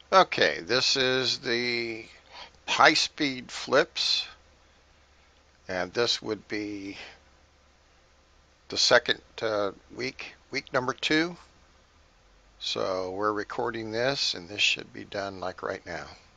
Okay, this is the high-speed flips, and this would be the second week number 2. So we're recording this, and this should be done like right now.